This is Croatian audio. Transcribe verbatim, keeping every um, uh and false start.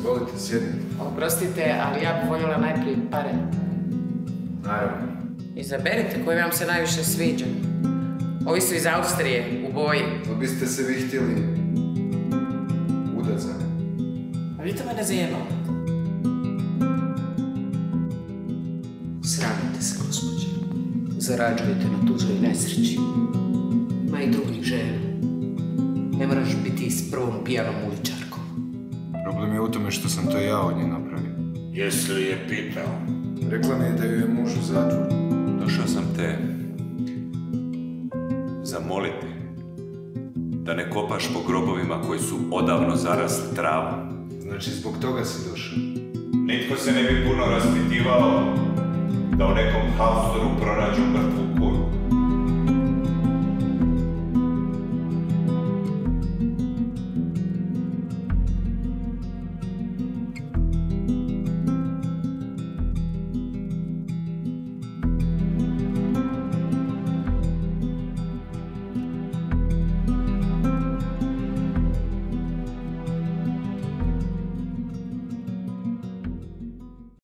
Izvolite, sjednite. Oprostite, ali ja bih voljela najprije pare. Naravno. Izaberite koji vam se najviše sviđa. Ovi su iz Austrije, u boji. To biste se vi htjeli udat za me. A vi to mene zajebavate. Sramite se, gospođe. Zarađujete na tuđoj nesreći. Ima i drugih žena. Ne moraš biti s prvom pijanom uličarkom. Problem je u tome što sam to ja od nje napravio. Jesi li je pitao? Rekla mi je da ju je muž u zatvoru. Došao sam te zamoliti da ne kopaš po grobovima koji su odavno zarasli travom. Znači, zbog toga si došao. Nitko se ne bi puno raspitivao da u nekom haustoru pronađu mrtvu